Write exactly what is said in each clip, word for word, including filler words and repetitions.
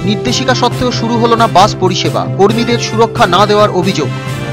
নির্দেশিকা সত্ত্বেও শুরু হলো না বাস পরিষেবা, কর্মীদের সুরক্ষা না দেওয়ার অভিযোগ।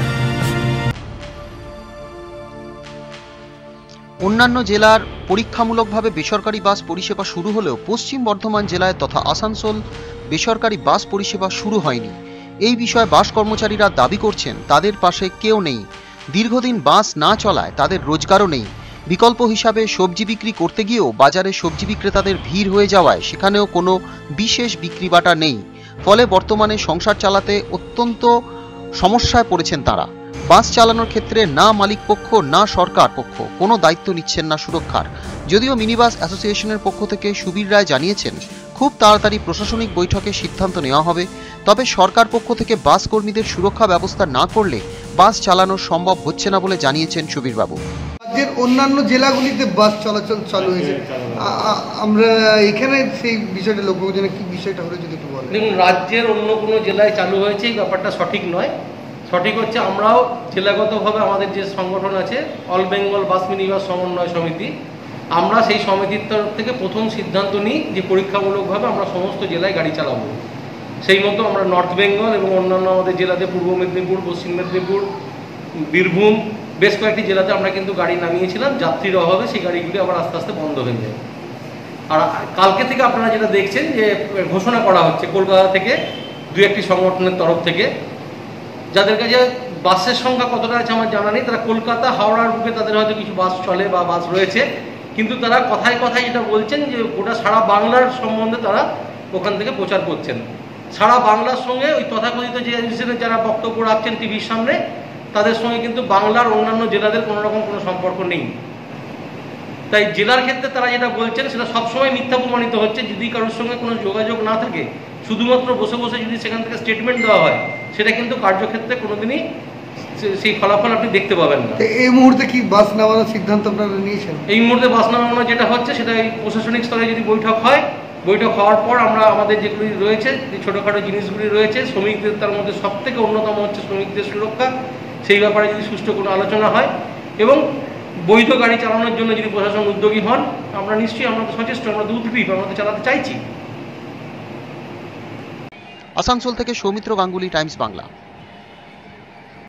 অন্যান্য জেলার পরীক্ষামূলকভাবে বেসরকারি বাস পরিষেবা শুরু হলেও পশ্চিম বর্ধমান জেলায় তথা আসানসোল বেসরকারি বাস পরিষেবা শুরু হয়নি। এই বিষয়ে বাস কর্মচারীরা দাবি করছেন তাদের পাশে কেউ নেই। দীর্ঘদিন বাস না চলায় তাদের রোজগারও নেই। বিকল্প হিসাবে সবজি বিক্রি করতে গিয়েও বাজারে সবজি বিক্রেতাদের ভিড় হয়ে যাওয়ায় সেখানেও কোনো বিশেষ বিক্রি বাটা নেই। ফলে বর্তমানে সংসার চালাতে অত্যন্ত সমস্যায় পড়েছেন তারা। বাস চালানোর ক্ষেত্রে না মালিক পক্ষ না সরকার পক্ষ কোনো দায়িত্ব নিচ্ছেন না সুরক্ষার। যদিও মিনিবাস অ্যাসোসিয়েশনের পক্ষ থেকে সুবীর রায় জানিয়েছেন খুব তাড়াতাড়ি প্রশাসনিক বৈঠকে সিদ্ধান্ত নেওয়া হবে, তবে সরকার পক্ষ থেকে বাস কর্মীদের সুরক্ষা ব্যবস্থা না করলে বাস চালানো সম্ভব হচ্ছে না বলে জানিয়েছেন সুবীরবাবু। রাজ্যের অন্যান্য জেলাগুলিতে বাস চলাচল চালু হয়েছে, আমরা এখানে সেই বিষয়টা লক্ষ্য করছি না, কি বিষয়টা হলো যদি একটু বলেন। দেখুন, রাজ্যের অন্য কোনো জেলায় চালু হয়েছে এই ব্যাপারটা সঠিক নয়। সঠিক হচ্ছে আমরাও জেলাগতভাবে আমাদের যে সংগঠন আছে অল বেঙ্গল বাস মিনিবাস সমন্বয় সমিতি, আমরা সেই সমিতির তরফ থেকে প্রথম সিদ্ধান্ত নিই যে পরীক্ষামূলকভাবে আমরা সমস্ত জেলায় গাড়ি চালাবো। সেই মতো আমরা নর্থ বেঙ্গল এবং অন্যান্য আমাদের জেলাতে পূর্ব মেদিনীপুর, পশ্চিম মেদিনীপুর, বীরভূম বেশ কয়েকটি জেলাতে আমরা কিন্তু গাড়ি নামিয়েছিলাম। যাত্রীর অভাবে সেই গাড়িগুলি আবার আস্তে আস্তে বন্ধ হয়ে যায়। আর কালকে থেকে আপনারা যেটা দেখছেন যে ঘোষণা করা হচ্ছে কলকাতা থেকে দু একটি সংগঠনের তরফ থেকে, যাদের কাছে বাসের সংখ্যা কতটা আছে আমার জানা নেই, তারা কলকাতা হাওড়ার বুকে তাদের হয়তো কিছু বাস চলে বা বাস রয়েছে, কিন্তু তারা কথায় কথায় যেটা বলছেন যে গোটা সারা বাংলার সম্বন্ধে তারা ওখান থেকে প্রচার করছেন। সারা বাংলার সঙ্গে ওই তথাকথিত যে এজেন্সিদের যারা বক্তব্য রাখছেন টিভির সামনে, তাদের সঙ্গে কিন্তু বাংলার অন্যান্য জেলাদের কোনো রকম কোনো সম্পর্ক নেই। তাই জেলার ক্ষেত্রে তারা যেটা বলছেন সেটা সবসময় মিথ্যা প্রমাণিত হচ্ছে। যদি কারোর সঙ্গে কোনো যোগাযোগ না থাকে, শুধুমাত্র বসে বসে যদি সেখান থেকে স্টেটমেন্ট দেওয়া হয়, সেটা কিন্তু কার্যক্ষেত্রে কোনোদিনই সেই ফলাফল আপনি দেখতে পাবেন না। এই মুহূর্তে কি বাস নামানোর সিদ্ধান্ত আপনারা নিয়েছেন? এই মুহূর্তে বাস নামানো যেটা হচ্ছে সেটা এই প্রশাসনিক স্তরে যদি বৈঠক হয়, বৈঠক হওয়ার পর আমরা আমাদের যেগুলি রয়েছে, যে ছোটোখাটো জিনিসগুলি রয়েছে, শ্রমিকদের তার মধ্যে সব থেকে অন্যতম হচ্ছে শ্রমিকদের সুরক্ষা, সেই ব্যাপারে যদি সুষ্ঠু কোনো আলোচনা হয় এবং বৈধ গাড়ি চালানোর জন্য যদি প্রশাসন উদ্যোগী হন, আমরা নিশ্চয়ই আমরা সচেষ্ট, আমরা উদ্গ্রীব, আমরা তো চালাতে চাইছি। আসানসোল থেকে সৌমিত্র গাঙ্গুলি, টাইমস বাংলা।